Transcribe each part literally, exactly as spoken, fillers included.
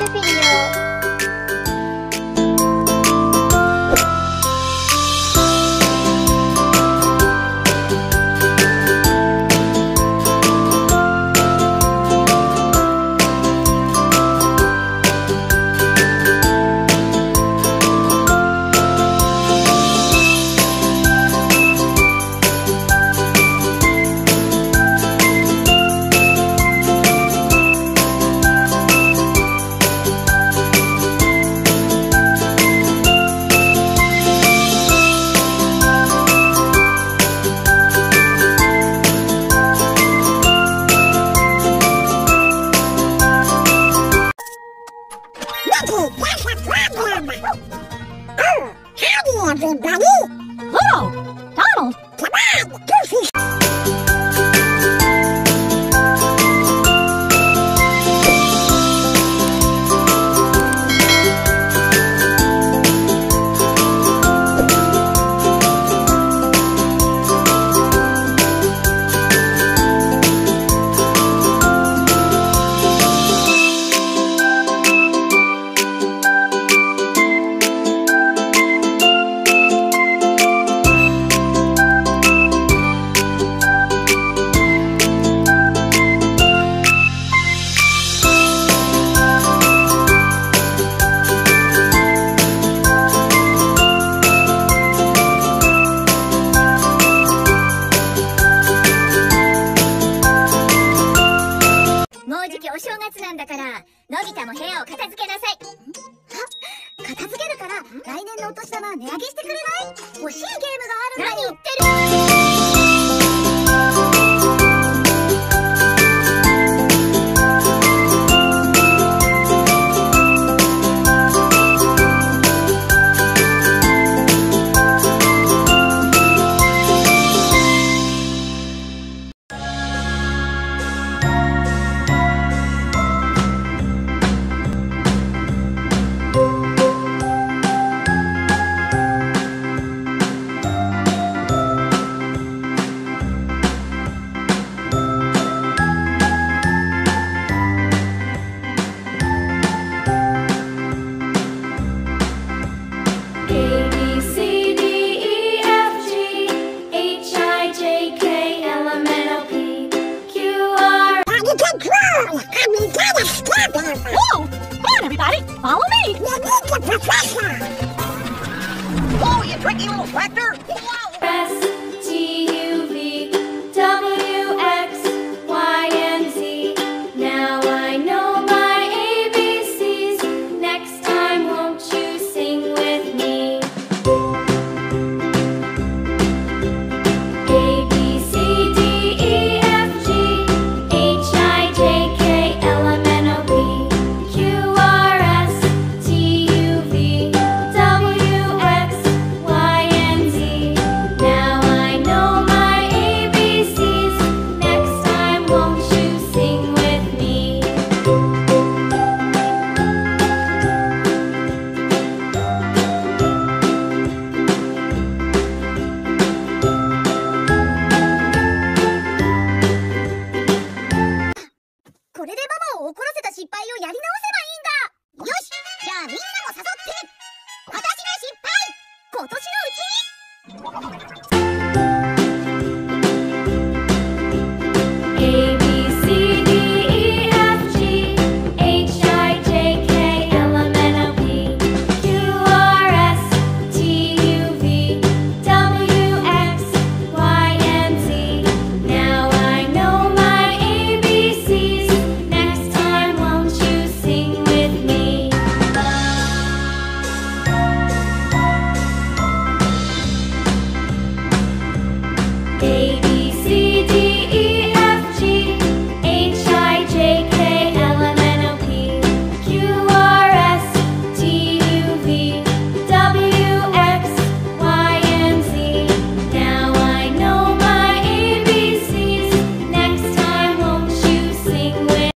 figlio. Oh, howdy everybody! Whoa! Donald! Come on, Goofy! お正月なんだから、のび太も部屋を片付けなさい。あ、片付けるから来年のお年玉値上げしてくれない？欲しいゲームがあるんだよ。何言って Whoa! Come on, everybody! Follow me! You need the professor! Whoa, you tricky little tractor! Wow! S, T, U, V, W, X, Y, and Z. Now I know my A B Cs. Next time, won't you sing with me? A, B, C, D, E, F, G, H, I, J, K, L, M, N, O, P, Q, R, S, T, U, V, W, X, Y, and Z. Now I know my A B Cs. Next time, won't you sing with me? これでママを怒らせた失敗をやり直せばいいんだ。よし、じゃあみんなも誘って。私の失敗、今年のうちに。 A, B, C, D, E, F, G, H, I, J, K, L, M, N, O, P, Q, R, S, T, U, V, W, X, Y, and Z. Now I know my A B Cs. Next time, won't you sing with me? A, B, C, D, E, F, G, H, I, J, K, L, M, N, O, P, Q, R, S, T, U, V, W, X, Y, and Z. Now I know my A B Cs. Next time, won't you sing with?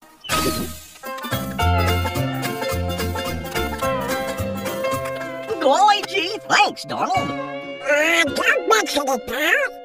Golly gee, thanks, Donald. Uh, don't mention it, pal.